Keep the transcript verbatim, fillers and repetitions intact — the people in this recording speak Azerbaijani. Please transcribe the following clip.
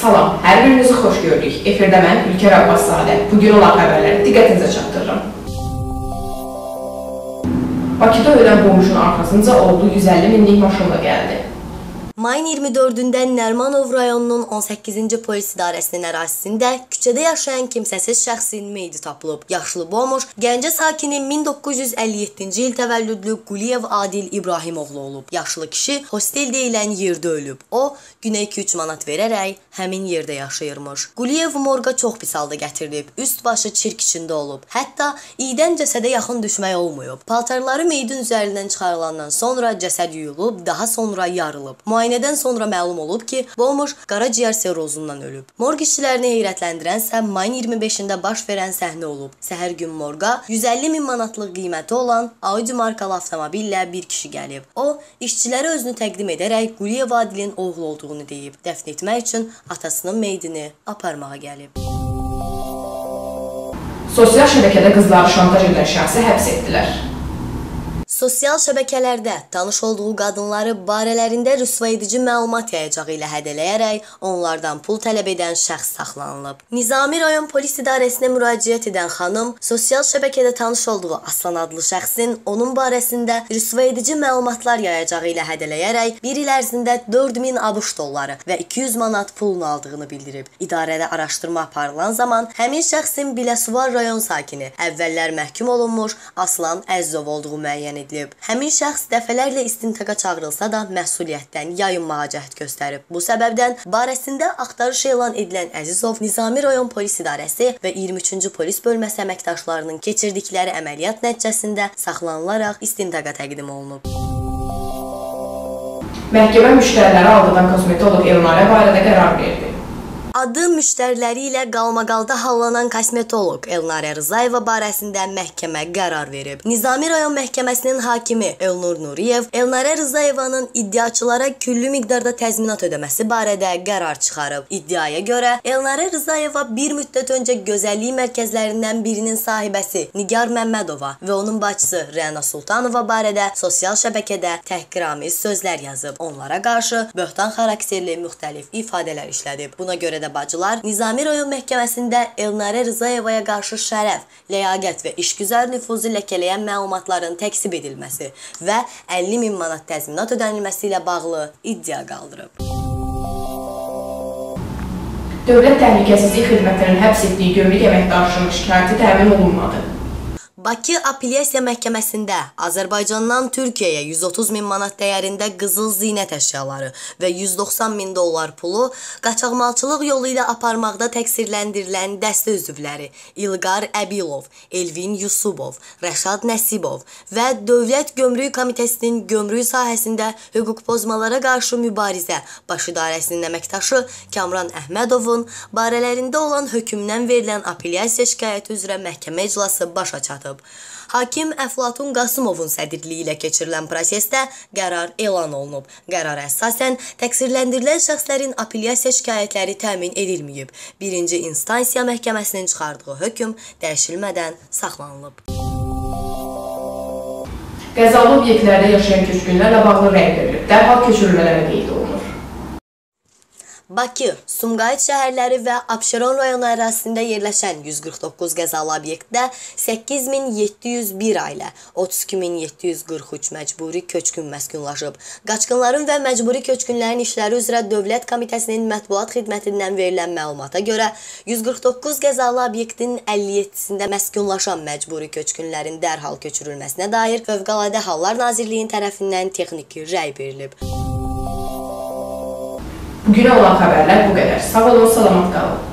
Salam, hər birinizi xoş gördük. Efirdə mən Ülker Abbaszadə. Bugün olan xəbərləri diqqətinizə çatdırıram. Bakıda ölən bomuşun arxasınca olduğu yüz əlli minlik maşınla gəldi. Mayın iyirmi dördündə Nərmanov rayonunun on səkkizinci polis idarəsinin ərazisində küçədə yaşayan kimsəsiz şəxsin meyidi tapılıb. Yaşlı bomuş, Gəncə sakini min doqquz yüz əlli yeddinci il təvəllüdlü Quliyev Adil İbrahimoğlu olub. Yaşlı kişi hostel deyilən yerdə ölüb. O, günə iki üç manat verərək həmin yerdə yaşayırmış. Quliyev morqa çox pis halda gətirilib, üst başı çirk içində olub. Hətta iydən cəsədə yaxın düşmək olmayıb. Paltarları meyidin üzərindən çıxarılandan sonra cəsəd yuyulub, daha sonra yarılıb. Müayinədən sonra məlum olub ki, bomuş qaraciyər sirrozundan ölüb. Morq işçilərini heyrətləndirənsə mayın iyirmi beşində baş verən səhnə olub. Səhər gün morqa yüz əlli min manatlıq qiyməti olan Audi markalı avtomobillə bir kişi gəlib. O, işçilərə özünü təqdim edərək Quliyev Adilin oğlu olduğunu deyib. Dəfn etmək üçün atasının meyidini aparmağa gəlib. Sosial şəbəkədə qızları şantaj edən şəxsi həbs etdilər. Sosial şəbəkələrdə tanış olduğu qadınları barələrində rüsvayedici məlumat yayacağı ilə hədələyərək onlardan pul tələb edən şəxs saxlanılıb. Nizami rayon polis idarəsinə müraciət edən xanım sosial şəbəkədə tanış olduğu Aslan adlı şəxsin onun barəsində rüsvayedici məlumatlar yayacağı ilə hədələyərək bir il ərzində dörd min ABŞ dolları və iki yüz manat pulunu aldığını bildirib. İdarədə araşdırma aparılan zaman həmin şəxsin Biləsuvar rayon sakini əvvəllər məhkum olunmuş Aslan Əzizov olduğu müəyyən edilib. Həmin şəxs dəfələrlə istintaqa çağırılsa da məsuliyyətdən yayınmağa cəhd göstərib. Bu səbəbdən barəsində axtarış elan edilən Əzizov Nizami rayon polis idarəsi və iyirmi üçüncü polis bölməsi əməkdaşlarının keçirdikləri əməliyyat nəticəsində saxlanılaraq istintaqa təqdim olunub. Məhkəmə müştəriləri aldadan kosmetoloq Elnarə barədə qərar verdi. Adı müştəriləri ilə qalmaqalda hallanan kosmetoloq Elnarə Rızayeva barəsində məhkəmə qərar verib. Nizami rayon məhkəməsinin hakimi Elnur Nuriyev Elnarə Rızayevanın iddiaçılara küllü miqdarda təzminat ödəməsi barədə qərar çıxarıb. İddiaya görə Elnarə Rızayeva bir müddət öncə gözəllik mərkəzlərindən birinin sahibəsi Nigar Məmmədova və onun bacısı Rəna Sultanova barədə sosial şəbəkədə təhqiramiz sözlər yazıb. Onlara qarşı böhtan xarakterli müxtəlif ifadələr işlədib. Buna görə də bacılar Nizami rayon məhkəməsində Elnarə Rızayevaya qarşı şərəf, ləyaqət və işgüzar nüfuzu ləkələyən məlumatların təksib edilməsi və əlli min manat təzminat ödənilməsi ilə bağlı iddia qaldırıb. Dövlət Təhlükəsizlik Xidmətinin həbs etdiyi gömrük əməkdaşının şikayəti təmin olunmadı. Bakı Apellyasiya Məhkəməsində Azərbaycandan Türkiyəyə yüz otuz min manat dəyərində qızıl zinət əşyaları və yüz doxsan min dollar pulu qaçaqmalçılıq yolu ilə aparmaqda təqsirləndirilən dəstə üzvləri İlqar Əbilov, Elvin Yusubov, Rəşad Nəsibov və Dövlət Gömrük Komitəsinin gömrük sahəsində hüquq pozmalara qarşı mübarizə baş idarəsinin əməkdaşı Kamran Əhmədovun barələrində olan hökmdən verilən apellyasiya şikayəti üzrə məhkəmə iclası başa çatıb. Hakim Əflatun Qasımovun sədrliyi ilə keçirilən prosesdə qərar elan olunub. Qərara əsasən təqsirləndirilən şəxslərin apellyasiya şikayətləri təmin edilməyib. Birinci instansiya məhkəməsinin çıxardığı hökm dəyişilmədən saxlanılıb. Qəzalı obyektlərdə yaşayan köçkünlərlə bağlı rəy verilib. Dərhal köçürülmələrə qeyd olunur. Bakı, Sumqayıt şəhərləri və Abşeron rayonu ərazisində yerləşən yüz qırx doqquz qəzalı obyektdə səkkiz min yeddi yüz bir ailə, otuz iki min yeddi yüz qırx üç məcburi köçkün məskunlaşıb. Qaçqınların və məcburi köçkünlərin işləri üzrə Dövlət Komitəsinin mətbuat xidmətindən verilən məlumata görə yüz qırx doqquz qəzalı obyektin əlli yeddisində məskunlaşan məcburi köçkünlərin dərhal köçürülməsinə dair Fövqəladə Hallar Nazirliyinin tərəfindən texniki rəy verilib. Bugünə olan xəbərlər bu qədər. Sağ olun, salamat qalın.